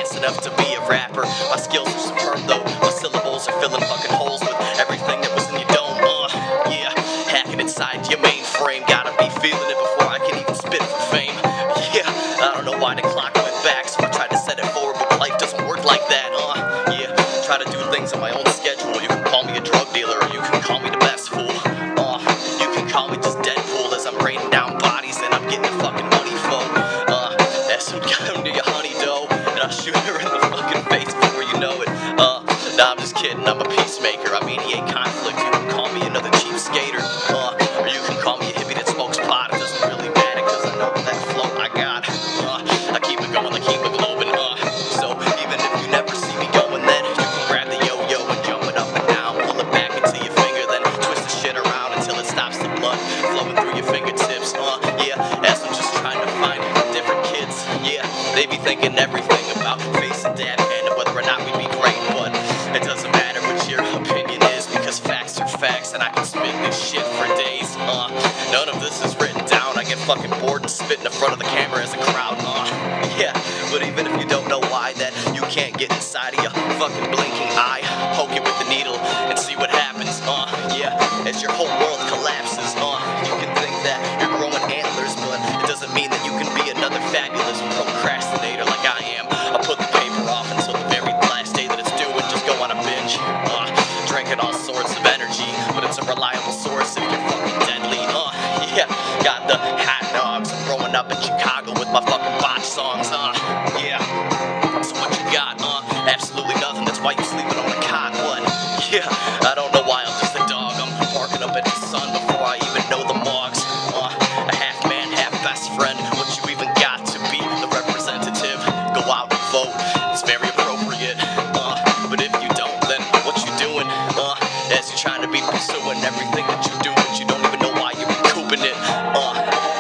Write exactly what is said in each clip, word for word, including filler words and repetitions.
advanced enough to be a rapper. My skills are superb though, my syllables are filling fucking holes with everything that was in your dome. Uh, yeah, hacking inside your mainframe, gotta be feeling it before I can even spit for fame. Yeah, I don't know why the clock went back, so I tried to set it forward, but life doesn't work like that. Uh, yeah, try to do things on my own schedule. You can call me a drug dealer, or you can call me the best fool. Uh, you can call me just Deadpool as I'm raining down bodies and I'm getting the fucking money for. Uh, as I'm coming to your honey dough, and I'll shoot her in the fucking face before you know it. Uh, nah, I'm just kidding, I'm a peacemaker, I mediate conflict. You can call me another cheap skater, uh, or you can call me a hippie that smokes pot. It doesn't really matter, cause I know that flow I got. Uh, I keep it going, I keep it globing, uh, so even if you never see me going, then you can grab the yo-yo and jump it up and down, pull it back into your finger, then twist the shit around until it stops the blood flowing through your fingertips. Uh, yeah, as I'm just trying to find different kids, yeah, they be thinking everything about facing dad and whether or not we'd be great, but it doesn't matter what your opinion is, because facts are facts and I can spit this shit for days. Uh, none of this is written down, I get fucking bored and spit in the front of the camera as a crowd. Uh, yeah, but even if you don't know why, that you can't get inside of your fucking blinking eye, poke it with the needle and see what happens. Uh, yeah, as your whole world collapses. Uh, you can think that you're growing antlers, but it doesn't mean that you can be another fabulous procrastinator like I am. I put the paper off until the very last day that it's due and just go on a binge. Uh, drinking all sorts of energy, but it's a reliable source if you're fucking deadly. Uh, yeah, got the hot dogs. I'm growing up in Chicago with my fucking botch songs. Uh, yeah, so what you got? Uh, absolutely nothing. That's why you sleeping on a cot. What? Yeah, I don't know why I'm just a dog. I'm barking up at the sun before I even know the mogs. Uh, a half man, half best friend. What you even got to be the representative? Go out and vote. It's very appropriate. Uh, but if you don't, then what you doing? Uh, as you're trying to be pursuing everything that you do, but you don't even know why you're recouping it. Uh,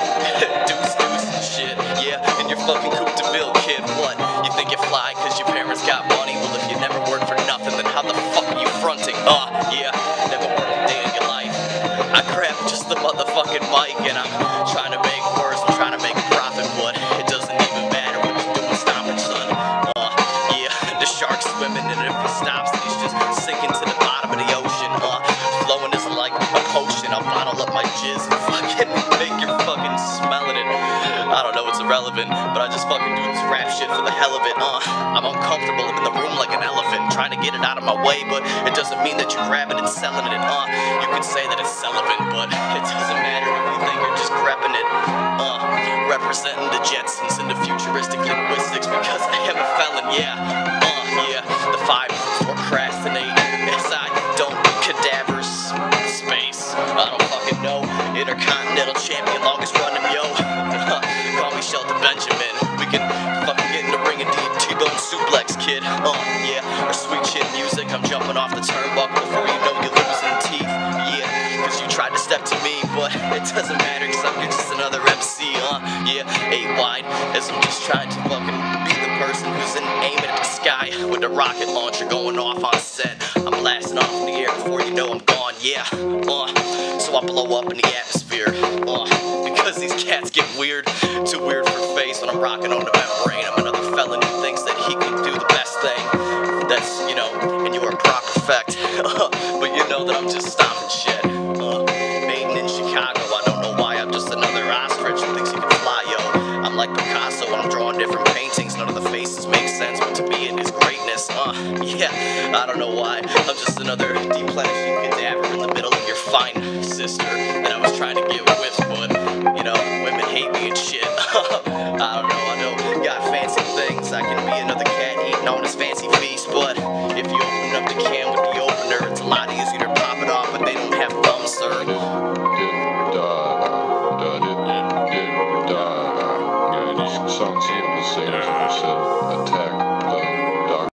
deuce, deuce and shit. Yeah, and you're fucking Coupe de Ville, kid. What? You think you fly cause your parents got money? Well, if you never work for nothing, then how the fuck are you fronting? Uh, yeah, never worked a day in your life. I grab just the motherfucking mic and I'm trying to make words, I'm trying to make a profit, but it doesn't even matter what you're doing, stop it, son. Uh, yeah, the shark's swimming, and if he stops, then he's just sinking to the bottom of the ocean. Uh, flowing is like a potion, I'll bottle up my jizz and fucking make you fucking smelling it. I don't know, it's irrelevant, but I just fucking do this rap shit for the hell of it. Uh, I'm uncomfortable, I'm in the room like an elephant, trying to get it out of my way, but it doesn't mean that you're grabbing and selling it. Uh, you can say that it's Sullivan, but it doesn't matter if you think you're just grepping it. Uh, representing the Jetsons into futuristic linguistics because I am a felon, yeah. Uh, yeah, the five procrastinate as I don't cadavers space. I don't fucking know. Intercontinental champion, longest running, yo. Call me Shelton Benjamin. We can fucking get in the ring and do a T-bone suplex, kid. Uh, yeah, or sweet shit music. I'm jumping off the turnbuckle before you know you're losing teeth. Yeah, cause you tried to step to me, but it doesn't matter cause I'm just another M C. Uh, yeah, eight wide as I'm just trying to fucking be the person who's in aiming at the sky with a rocket launcher going off on set. I'm blasting off in the air before you know I'm gone. Yeah, uh, so I blow up in the atmosphere. Uh, because these cats get weird, too weird for face when I'm rocking on the membrane. I'm another felon who thinks that he can do the best thing. That's, you know, and you are a proper effect. But you know that I'm just stomping shit. Uh, made in Chicago, I don't know why I'm just another ostrich who thinks he can fly, yo. I'm like Picasso when I'm drawing different paintings. None of the faces make sense, but to me it is greatness. Uh, yeah, I don't know why. I'm just another deplenishing cadaver in the middle of your fine sister.